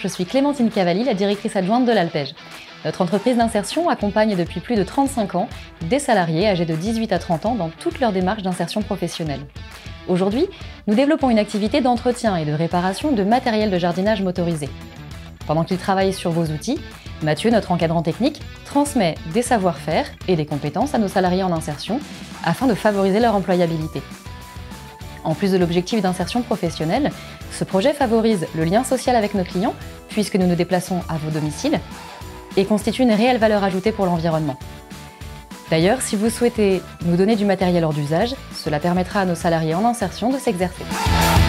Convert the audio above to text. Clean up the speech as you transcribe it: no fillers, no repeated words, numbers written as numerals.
je suis Clémentine Cavalli, la directrice adjointe de l'Alpej. Notre entreprise d'insertion accompagne depuis plus de 35 ans des salariés âgés de 18 à 30 ans dans toute leur démarche d'insertion professionnelle. Aujourd'hui, nous développons une activité d'entretien et de réparation de matériel de jardinage motorisé. Pendant qu'ils travaillent sur vos outils, Mathieu, notre encadrant technique, transmet des savoir-faire et des compétences à nos salariés en insertion afin de favoriser leur employabilité. En plus de l'objectif d'insertion professionnelle, ce projet favorise le lien social avec nos clients puisque nous nous déplaçons à vos domiciles et constitue une réelle valeur ajoutée pour l'environnement. D'ailleurs, si vous souhaitez nous donner du matériel hors d'usage, cela permettra à nos salariés en insertion de s'exercer.